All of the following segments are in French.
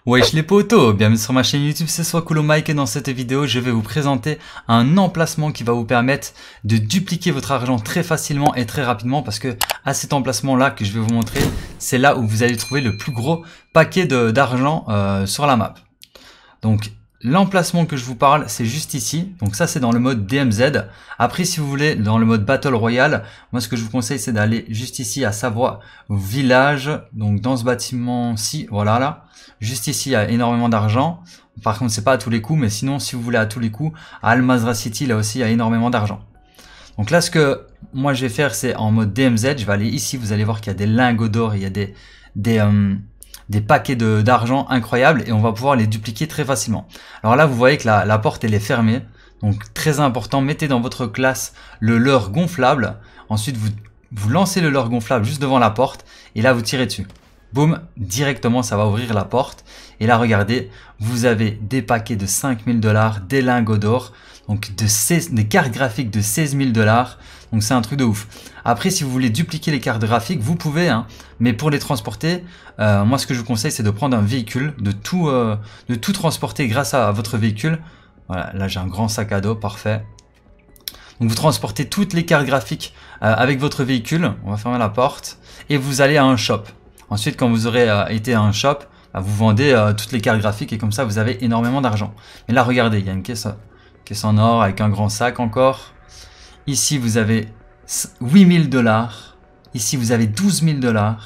Wesh les potos, bienvenue sur ma chaîne YouTube, c'est SoisCoolMike et dans cette vidéo je vais vous présenter un emplacement qui va vous permettre de dupliquer votre argent très facilement et très rapidement parce que à cet emplacement là que je vais vous montrer, c'est là où vous allez trouver le plus gros paquet d'argent sur la map. Donc l'emplacement que je vous parle c'est juste ici, donc ça c'est dans le mode DMZ. Après si vous voulez dans le mode Battle Royale, moi ce que je vous conseille c'est d'aller juste ici à Savoie Village, donc dans ce bâtiment-ci, voilà là. Juste ici, il y a énormément d'argent. Par contre, c'est pas à tous les coups, mais sinon, si vous voulez à tous les coups, à Al Mazrah City, là aussi, il y a énormément d'argent. Donc là, ce que moi je vais faire, c'est en mode DMZ. Je vais aller ici, vous allez voir qu'il y a des lingots d'or, il y a des paquets d'argent incroyables et on va pouvoir les dupliquer très facilement. Alors là, vous voyez que la porte, elle est fermée. Donc très important, mettez dans votre classe le leurre gonflable. Ensuite, vous lancez le leurre gonflable juste devant la porte et là, vous tirez dessus. Boum, directement ça va ouvrir la porte. Et là regardez, vous avez des paquets de 5000 $, des lingots d'or, donc des cartes graphiques de 16 000 $. Donc c'est un truc de ouf. Après si vous voulez dupliquer les cartes graphiques, vous pouvez, hein, mais pour les transporter, moi ce que je vous conseille c'est de prendre un véhicule, de tout transporter grâce à votre véhicule. Voilà, là j'ai un grand sac à dos, parfait. Donc vous transportez toutes les cartes graphiques avec votre véhicule, on va fermer la porte, et vous allez à un shop. Ensuite, quand vous aurez été à un shop, vous vendez toutes les cartes graphiques et comme ça, vous avez énormément d'argent. Mais là, regardez, il y a une caisse en or avec un grand sac encore. Ici, vous avez 8000 $. Ici, vous avez 12 000 $. Là,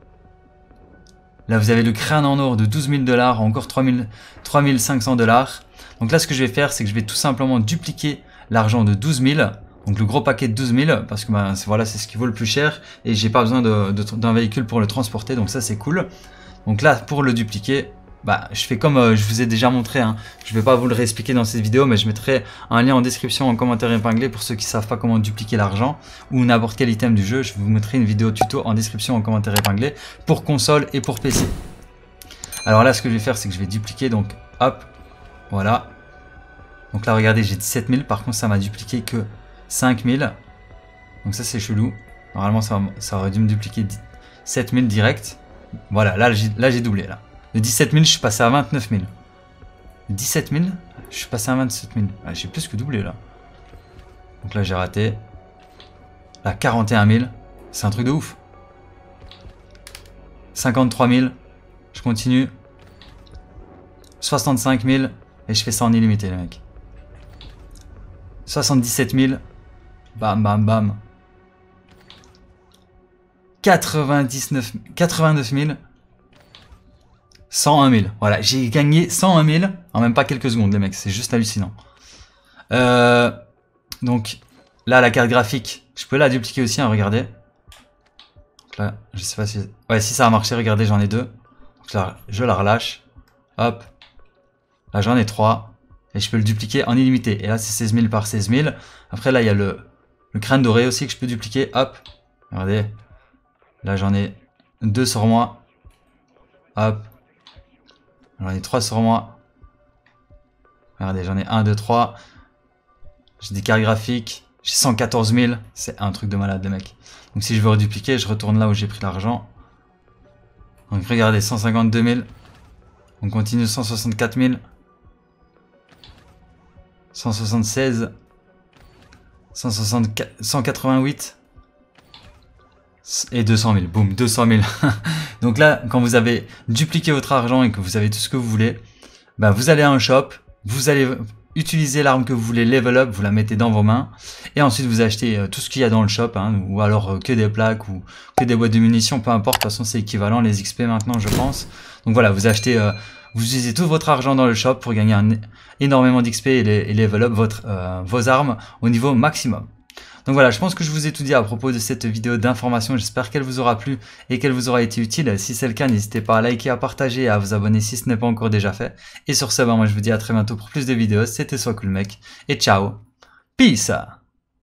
vous avez le crâne en or de 12 000 $, encore 3500 $. Donc là, ce que je vais faire, c'est que je vais tout simplement dupliquer l'argent de 12 000. Donc le gros paquet de 12 000 parce que voilà, c'est ce qui vaut le plus cher et j'ai pas besoin d'un véhicule pour le transporter, donc ça c'est cool. Donc là pour le dupliquer, je fais comme je vous ai déjà montré, hein. Je vais pas vous le réexpliquer dans cette vidéo, mais je mettrai un lien en description en commentaire épinglé pour ceux qui savent pas comment dupliquer l'argent ou n'importe quel item du jeu. Je vous mettrai une vidéo tuto en description en commentaire épinglé pour console et pour PC. Alors là ce que je vais faire c'est que je vais dupliquer, donc hop, voilà. Donc là regardez, j'ai 17 000, par contre ça m'a dupliqué que 5000, donc ça c'est chelou. Normalement ça aurait dû me dupliquer 7000 direct. Voilà, là j'ai doublé là. De 17 000 je suis passé à 29 000. De 17 000 je suis passé à 27 000. Ah, j'ai plus que doublé là. Donc là j'ai raté. Là 41 000, c'est un truc de ouf. 53 000, je continue. 65 000 et je fais ça en illimité les mecs. 77 000. Bam, bam, bam. 89 000. 101 000. Voilà, j'ai gagné 101 000 en même pas quelques secondes, les mecs. C'est juste hallucinant. Donc, là, la carte graphique, je peux la dupliquer aussi, hein, regardez. Donc là, je sais pas si... Ouais, si ça a marché, regardez, j'en ai 2. Donc là, je la relâche. Hop. Là, j'en ai 3. Et je peux le dupliquer en illimité. Et là, c'est 16 000 par 16 000. Après, là, il y a le crâne doré aussi que je peux dupliquer. Hop. Regardez. Là, j'en ai 2 sur moi. Hop. J'en ai 3 sur moi. Regardez, j'en ai 1, 2, 3. J'ai des cartes graphiques. J'ai 114 000. C'est un truc de malade, les mecs. Donc, si je veux redupliquer, je retourne là où j'ai pris l'argent. Donc, regardez, 152 000. On continue, 164 000. 176, 188 et 200 000. Boum, 200 000. Donc là, quand vous avez dupliqué votre argent et que vous avez tout ce que vous voulez, vous allez à un shop, vous allez utiliser l'arme que vous voulez level up, vous la mettez dans vos mains et ensuite vous achetez tout ce qu'il y a dans le shop, hein, ou alors que des plaques ou que des boîtes de munitions, peu importe, de toute façon c'est équivalent, les XP maintenant je pense. Donc voilà, vous achetez... vous utilisez tout votre argent dans le shop pour gagner énormément d'XP et level up vos armes au niveau maximum. Donc voilà, je pense que je vous ai tout dit à propos de cette vidéo d'information. J'espère qu'elle vous aura plu et qu'elle vous aura été utile. Si c'est le cas, n'hésitez pas à liker, à partager et à vous abonner si ce n'est pas encore déjà fait. Et sur ce, moi je vous dis à très bientôt pour plus de vidéos. C'était SoisCoolMike et ciao, peace.